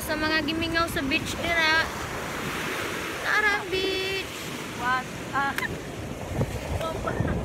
sa mga gimingaw sa beach dira. Tara beach. What?